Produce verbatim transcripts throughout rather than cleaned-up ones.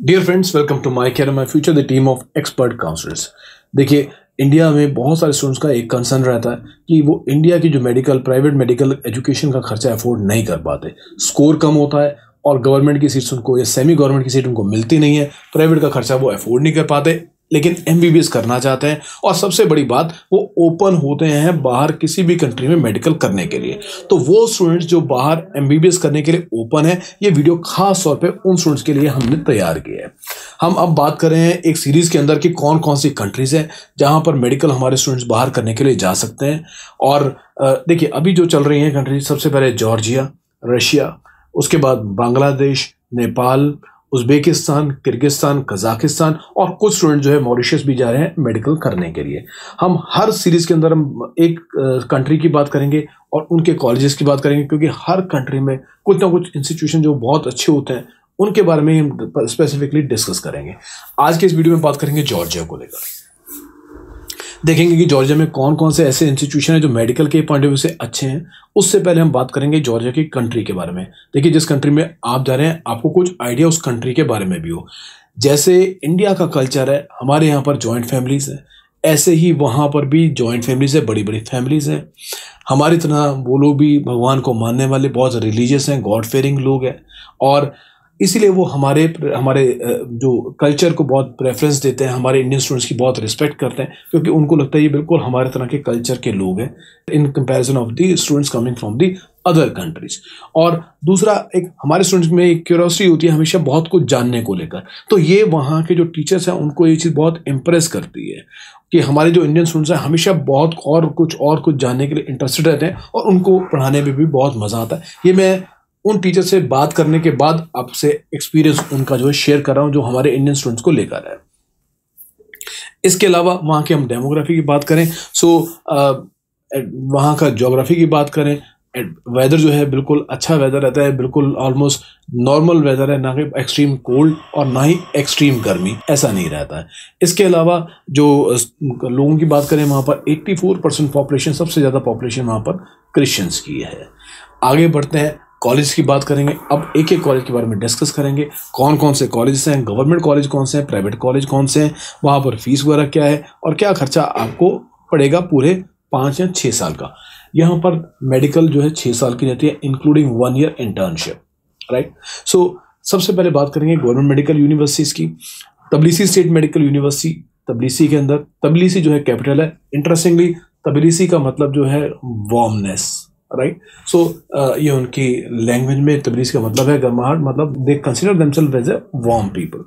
Dear friends, welcome to my career my future the team of expert counsellors. देखिए, India में बहुत सारे students का एक कंसर्न रहता है कि वो इंडिया की जो मेडिकल प्राइवेट मेडिकल एजुकेशन का खर्चा अफोर्ड नहीं कर पाते। स्कोर कम होता है और गवर्नमेंट की सीट्स उनको या सेमी गवर्नमेंट की सीट उनको मिलती नहीं है। प्राइवेट का खर्चा वो अफोर्ड नहीं कर पाते, लेकिन एमबीबीएस करना चाहते हैं। और सबसे बड़ी बात, वो ओपन होते हैं बाहर किसी भी कंट्री में मेडिकल करने के लिए। तो वो स्टूडेंट्स जो बाहर एमबीबीएस करने के लिए ओपन है, ये वीडियो खास तौर पे उन स्टूडेंट्स के लिए हमने तैयार किया है। हम अब बात कर रहे हैं एक सीरीज के अंदर कि कौन कौन सी कंट्रीज हैं जहां पर मेडिकल हमारे स्टूडेंट्स बाहर करने के लिए जा सकते हैं। और देखिए, अभी जो चल रही हैं कंट्रीज, सबसे पहले जॉर्जिया, रशिया, उसके बाद Bangladesh, Nepal, Uzbekistan, Kyrgyzstan, Kazakhstan और कुछ स्टूडेंट जो है मॉरिशस भी जा रहे हैं मेडिकल करने के लिए। हम हर सीरीज के अंदर हम एक कंट्री की बात करेंगे और उनके कॉलेजेस की बात करेंगे, क्योंकि हर कंट्री में कुछ ना कुछ इंस्टीट्यूशन जो बहुत अच्छे होते हैं उनके बारे में हम स्पेसिफिकली डिस्कस करेंगे। आज के इस वीडियो में बात करेंगे जॉर्जिया को लेकर। देखेंगे कि जॉर्जिया में कौन कौन से ऐसे इंस्टीट्यूशन हैं जो मेडिकल के पॉइंट ऑफ व्यू से अच्छे हैं। उससे पहले हम बात करेंगे जॉर्जिया की कंट्री के बारे में। देखिए, जिस कंट्री में आप जा रहे हैं आपको कुछ आइडिया उस कंट्री के बारे में भी हो। जैसे इंडिया का कल्चर है, हमारे यहाँ पर जॉइंट फैमिलीज हैं, ऐसे ही वहाँ पर भी जॉइंट फैमिलीज है, बड़ी बड़ी फैमिलीज हैं। हमारी तरह वो लोग भी भगवान को मानने वाले बहुत रिलीजियस हैं, गॉड फेयरिंग लोग हैं, और इसीलिए वो हमारे हमारे जो कल्चर को बहुत प्रेफरेंस देते हैं, हमारे इंडियन स्टूडेंट्स की बहुत रिस्पेक्ट करते हैं, क्योंकि उनको लगता है ये बिल्कुल हमारे तरह के कल्चर के लोग हैं in comparison of the students coming from the other countries. और दूसरा, एक हमारे स्टूडेंट्स में एक क्यूरियोसिटी होती है हमेशा बहुत कुछ जानने को लेकर। तो ये वहाँ के जो टीचर्स हैं उनको ये चीज़ बहुत इम्प्रेस करती है कि हमारे जो इंडियन स्टूडेंट्स हैं हमेशा बहुत और कुछ और कुछ जानने के लिए इंटरेस्टेड रहते हैं और उनको पढ़ाने में भी बहुत मज़ा आता है। ये मैं उन टीचर से बात करने के बाद आपसे एक्सपीरियंस उनका जो है शेयर कर रहा हूं, जो हमारे इंडियन स्टूडेंट्स को लेकर है। इसके अलावा वहाँ की हम डेमोग्राफी की बात करें, सो वहाँ का ज्योग्राफी की बात करें, वेदर जो है बिल्कुल अच्छा वेदर रहता है, बिल्कुल ऑलमोस्ट नॉर्मल वेदर है, ना कि एक्सट्रीम कोल्ड और ना ही एक्सट्रीम गर्मी, ऐसा नहीं रहता है। इसके अलावा जो लोगों की बात करें, वहाँ पर चौरासी परसेंट पॉपुलेशन, सबसे ज़्यादा पॉपुलेशन वहाँ पर क्रिश्चियंस की है। आगे बढ़ते हैं, कॉलेज की बात करेंगे। अब एक एक कॉलेज के बारे में डिस्कस करेंगे, कौन कौन से कॉलेज हैं, गवर्नमेंट कॉलेज कौन से हैं, प्राइवेट कॉलेज कौन से हैं, वहाँ पर फीस वगैरह क्या है और क्या खर्चा आपको पड़ेगा पूरे पाँच या छः साल का। यहाँ पर मेडिकल जो है छः साल की रहती है, including one year internship, right. So सबसे पहले बात करेंगे गवर्नमेंट मेडिकल यूनिवर्सिटीज़ की। Tbilisi state medical university, Tbilisi के अंदर, तबलीसी जो है कैपिटल है। इंटरेस्टिंगली तबलीसी का मतलब जो है वार्मनेस, राइट। सो ये उनकी लैंग्वेज में तबलीस का मतलब है गर्माहट, मतलब they consider themselves as a warm people.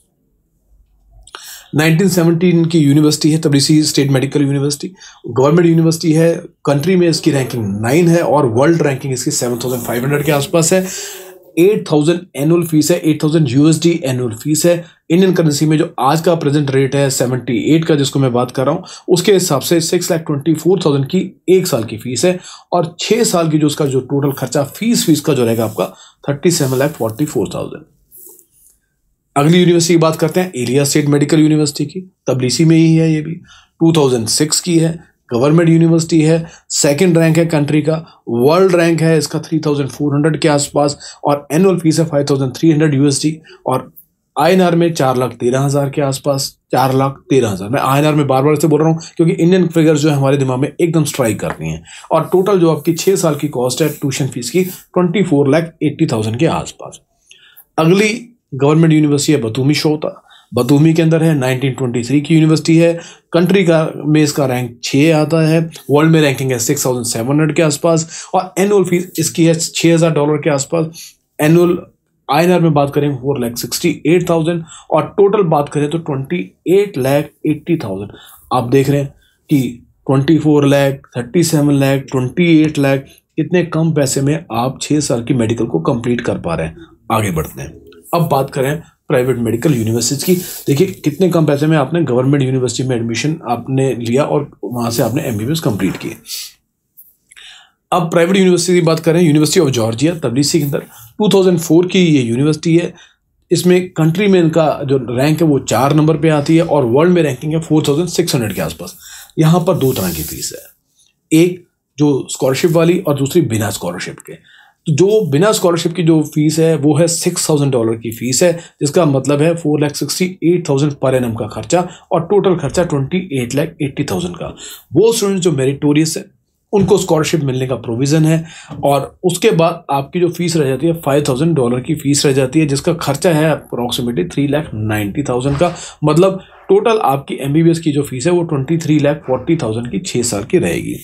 Nineteen seventeen की यूनिवर्सिटी है Tbilisi state medical university, government university है। कंट्री में इसकी रैंकिंग नाइन है और वर्ल्ड रैंकिंग इसकी सेवन थाउजेंड फाइव हंड्रेड के आसपास है। एट थाउजेंड एनुअल फीस है, eight thousand USD annual fees है। इंडियन करेंसी में जो आज का प्रेजेंट रेट है सेवेंटी एट का, जिसको मैं बात कर रहा हूँ, उसके हिसाब से six lakh twenty four thousand की एक साल की फीस है। और छः साल की जो उसका जो टोटल खर्चा फीस फीस का जो रहेगा आपका thirty seven lakh forty four thousand. अगली यूनिवर्सिटी की बात करते हैं, एलिया स्टेट मेडिकल यूनिवर्सिटी की, तबलीसी में ही है, ये भी टू थाउजेंड सिक्स की है, गवर्नमेंट यूनिवर्सिटी है। सेकंड रैंक है कंट्री का, वर्ल्ड रैंक है इसका थ्री थाउजेंड फोर हंड्रेड के आसपास, और एनुअल फीस है five thousand three hundred USD, और आईएनआर में चार लाख तेरह हज़ार के आसपास, चार लाख तेरह हज़ार। मैं आईएनआर में बार बार से बोल रहा हूँ क्योंकि इंडियन फिगर्स जो है हमारे दिमाग में एकदम स्ट्राइक करती हैं। और टोटल जो आपकी छः साल की कॉस्ट है ट्यूशन फीस की twenty four lakh eighty thousand के आसपास। अगली गवर्नमेंट यूनिवर्सिटी है बतूमी शोता, बतूमी के अंदर है, नाइनटीन ट्वेंटी थ्री की यूनिवर्सिटी है। कंट्री का में इसका रैंक छः आता है, वर्ल्ड में रैंकिंग है सिक्स थाउजेंड सेवन हंड्रेड के आसपास, और एनुअल फीस इसकी है छः हज़ार डॉलर के आसपास। एनुअल आईएनआर में बात करें four lakh sixty eight thousand, और टोटल बात करें तो twenty eight lakh eighty thousand. आप देख रहे हैं कि twenty four lakh, thirty seven lakh, twenty eight lakh, इतने कम पैसे में आप छः साल की मेडिकल को कंप्लीट कर पा रहे हैं। आगे बढ़ते हैं, अब बात करें प्राइवेट मेडिकल यूनिवर्सिटीज की। देखिए, कितने कम पैसे में आपने गवर्नमेंट यूनिवर्सिटी में एडमिशन आपने लिया और वहाँ से आपने एमबीबीएस कंप्लीट किए। अब प्राइवेट यूनिवर्सिटी की बात करें, यूनिवर्सिटी ऑफ जॉर्जिया तबलीसी के अंदर टू थाउजेंड फोर की ये यूनिवर्सिटी है। इसमें कंट्री में इनका जो रैंक है वो चार नंबर पे आती है और वर्ल्ड में रैंकिंग है फोर थाउजेंड सिक्स हंड्रेड के आसपास। यहाँ पर दो तरह की फीस है, एक जो स्कॉलरशिप वाली और दूसरी बिना स्कॉलरशिप के। तो जो बिना स्कॉलरशिप की जो फीस है वो है सिक्स थाउजेंड डॉलर की फीस है, जिसका मतलब है four lakh sixty eight thousand per annum का खर्चा और टोटल खर्चा twenty eight lakh eighty thousand का। वो स्टूडेंट जो मेरिटोरियस है उनको स्कॉलरशिप मिलने का प्रोविज़न है, और उसके बाद आपकी जो फीस रह जाती है फाइव थाउजेंड डॉलर की फीस रह जाती है, जिसका खर्चा है approximately three lakh ninety thousand का। मतलब टोटल आपकी एमबीबीएस की जो फीस है वो twenty three lakh forty thousand की छः साल की रहेगी।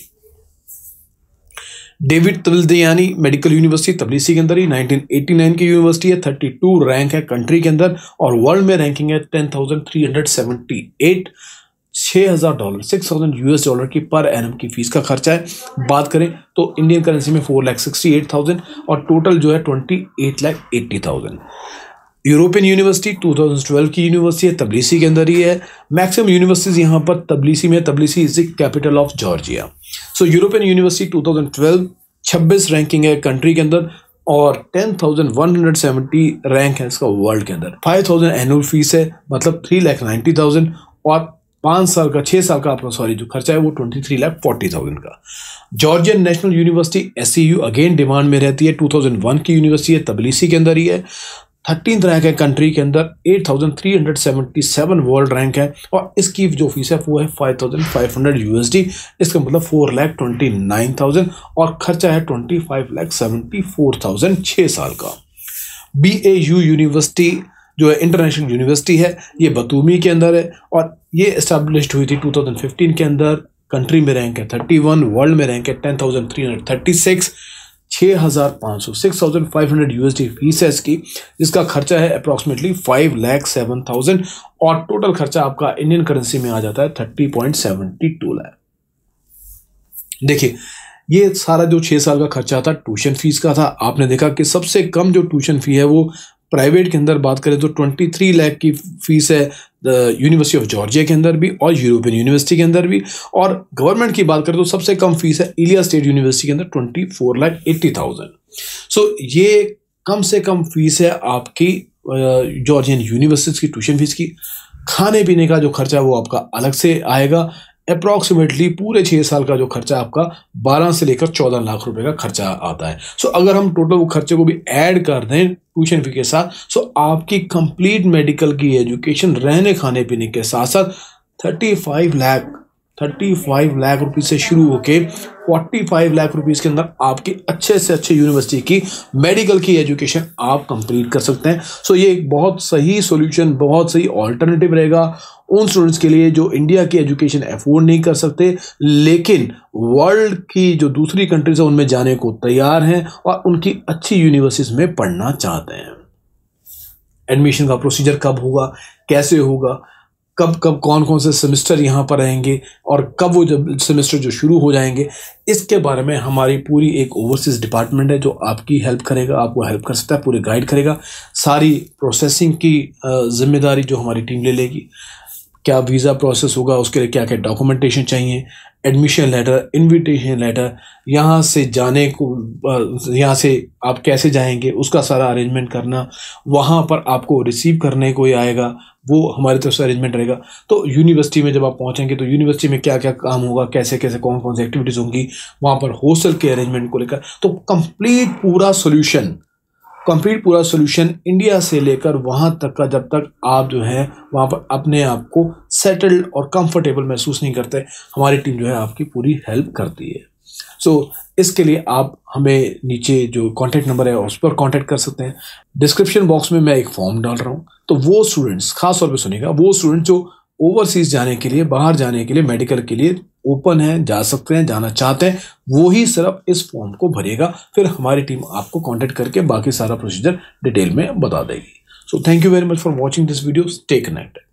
David Tvildiani medical university Tbilisi के अंदर ही नाइनटीन एटी नाइन की यूनिवर्सिटी है, थर्टी टू रैंक है कंट्री के अंदर, और वर्ल्ड में रैंकिंग है ten thousand three hundred seventy eight. छः हज़ार dollar six thousand US dollar की पर एनम की फीस का खर्चा है। बात करें तो इंडियन करेंसी में four lakh sixty eight thousand और टोटल जो है twenty eight lakh eighty thousand. European university two thousand twelve की यूनिवर्सिटी है, तबलीसी के अंदर ही है। मैक्सिमम यूनिवर्सिटीज़ यहाँ पर तबलीसी में, Tbilisi is the capital of Georgia. So European university two thousand twelve छब्बीस रैंकिंग है कंट्री के अंदर, और ten thousand one hundred seventy rank है इसका वर्ल्ड के अंदर। फाइव थाउजेंड एनुअल फीस है, मतलब थ्री लैख नाइन्टी थाउजेंड, और पाँच साल का छः साल का आपका सॉरी जो खर्चा है वो twenty three lakh forty thousand का। Georgian national university S C U again demand में रहती है, टू थाउजेंड वन की यूनिवर्सिटी है, तबलीसी के अंदर ही है। थर्टीन रैंक है कंट्री के अंदर, eight thousand three hundred seventy seven world rank है, और इसकी जो फीस है वो है five thousand five hundred USD, इसका मतलब four lakh twenty nine thousand, और खर्चा है twenty five lakh seventy four thousand छः साल का। बी ए यू यूनिवर्सिटी जो है इंटरनेशनल यूनिवर्सिटी है, ये बतूमी के अंदर है, और ये इस्टेब्लिश्ड हुई थी टू थाउजेंड फिफ्टीन के अंदर। कंट्री में रैंक है थर्टी वन, वर्ल्ड में रैंक है ten thousand three hundred thirty six. छः हज़ार पाँच सौ six thousand five hundred USD fees है इसकी, जिसका खर्चा है approximately five lakh seven thousand, और टोटल खर्चा आपका इंडियन करेंसी में आ जाता है thirty point seventy two lakh. देखिए ये सारा जो छः साल का खर्चा था ट्यूशन फीस का था। आपने देखा कि सबसे कम जो ट्यूशन फी है वो प्राइवेट के अंदर बात करें तो ट्वेंटी थ्री लाख की फीस है यूनिवर्सिटी ऑफ जॉर्जिया के अंदर भी और यूरोपियन यूनिवर्सिटी के अंदर भी, और गवर्नमेंट की बात करें तो सबसे कम फीस है इलिया स्टेट यूनिवर्सिटी के अंदर twenty four lakh eighty thousand. So ये कम से कम फीस है आपकी जॉर्जियन यूनिवर्सिटी की ट्यूशन फीस की। खाने पीने का जो खर्चा है वो आपका अलग से आएगा। अप्रॉक्सीमेटली पूरे छः साल का जो खर्चा आपका बारह से लेकर चौदह लाख रुपए का खर्चा आता है। सो so, अगर हम टोटल वो खर्चे को भी ऐड कर दें ट्यूशन फी के साथ, सो so आपकी कंप्लीट मेडिकल की एजुकेशन रहने खाने पीने के साथ साथ thirty five lakh thirty five lakh rupees से शुरू होके फोर्टी फाइव लाख रुपीज़ के अंदर आपकी अच्छे से अच्छे यूनिवर्सिटी की मेडिकल की एजुकेशन आप कंप्लीट कर सकते हैं। सो so, ये एक बहुत सही सॉल्यूशन, बहुत सही ऑल्टरनेटिव रहेगा उन स्टूडेंट्स के लिए जो इंडिया की एजुकेशन अफोर्ड नहीं कर सकते, लेकिन वर्ल्ड की जो दूसरी कंट्रीज है उनमें जाने को तैयार हैं और उनकी अच्छी यूनिवर्सिटीज़ में पढ़ना चाहते हैं। एडमिशन का प्रोसीजर कब होगा, कैसे होगा, कब कब कौन कौन से सेमेस्टर यहाँ पर रहेंगे और कब वो जब सेमेस्टर जो शुरू हो जाएंगे, इसके बारे में हमारी पूरी एक ओवरसीज़ डिपार्टमेंट है जो आपकी हेल्प करेगा, आपको हेल्प कर सकता है, पूरे गाइड करेगा। सारी प्रोसेसिंग की जिम्मेदारी जो हमारी टीम ले लेगी, क्या वीज़ा प्रोसेस होगा, उसके लिए क्या क्या डॉक्यूमेंटेशन चाहिए, एडमिशन लेटर, इनविटेशन लेटर, यहाँ से जाने को, यहाँ से आप कैसे जाएंगे उसका सारा अरेंजमेंट करना, वहाँ पर आपको रिसीव करने कोई आएगा वो हमारी तरफ से अरेंजमेंट रहेगा। तो यूनिवर्सिटी में जब आप पहुँचेंगे तो यूनिवर्सिटी में क्या क्या काम होगा, कैसे कैसे कौन कौन सी एक्टिविटीज़ होंगी, वहाँ पर हॉस्टल के अरेंजमेंट को लेकर, तो कंप्लीट पूरा सोल्यूशन कंप्लीट पूरा सोल्यूशन इंडिया से लेकर वहाँ तक का, जब तक आप जो है वहाँ पर अपने आप को सेटल्ड और कंफर्टेबल महसूस नहीं करते, हमारी टीम जो है आपकी पूरी हेल्प करती है। सो so, इसके लिए आप हमें नीचे जो कॉन्टैक्ट नंबर है उस पर कॉन्टैक्ट कर सकते हैं। डिस्क्रिप्शन बॉक्स में मैं एक फॉर्म डाल रहा हूँ, तो वो स्टूडेंट्स, खास तौर पे सुनिएगा, वो स्टूडेंट जो ओवरसीज़ जाने के लिए, बाहर जाने के लिए, मेडिकल के लिए ओपन है, जा सकते हैं, जाना चाहते हैं, वो ही सिर्फ इस फॉर्म को भरेगा, फिर हमारी टीम आपको कांटेक्ट करके बाकी सारा प्रोसीजर डिटेल में बता देगी। So thank you very much for watching this video, stay connected.